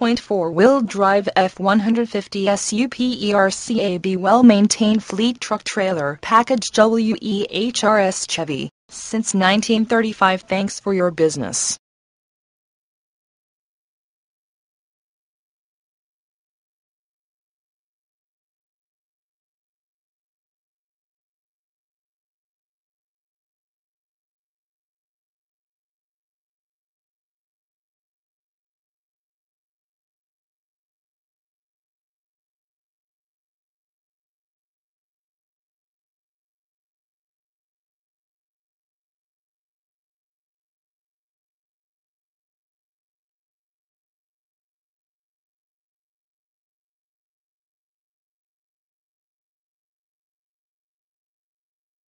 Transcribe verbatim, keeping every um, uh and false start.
point four-wheel drive F one fifty SUPERCAB well-maintained fleet truck trailer package Wehrs Chevy since nineteen thirty-five. Thanks for your business.